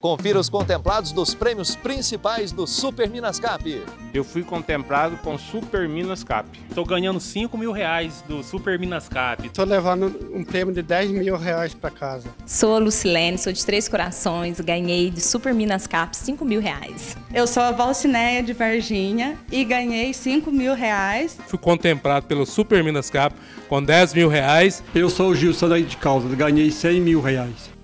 Confira os contemplados dos prêmios principais do Super Minas Cap. Eu fui contemplado com Super Minas Cap. Estou ganhando R$5.000 do Super Minas Cap. Estou levando um prêmio de R$10.000 para casa. Sou a Lucilene, sou de Três Corações, ganhei de Super Minas Cap R$5.000. Eu sou a Valcineia de Varginha e ganhei R$5.000. Fui contemplado pelo Super Minas Cap com R$10.000. Eu sou o Gilson de Caldas, ganhei R$100.000.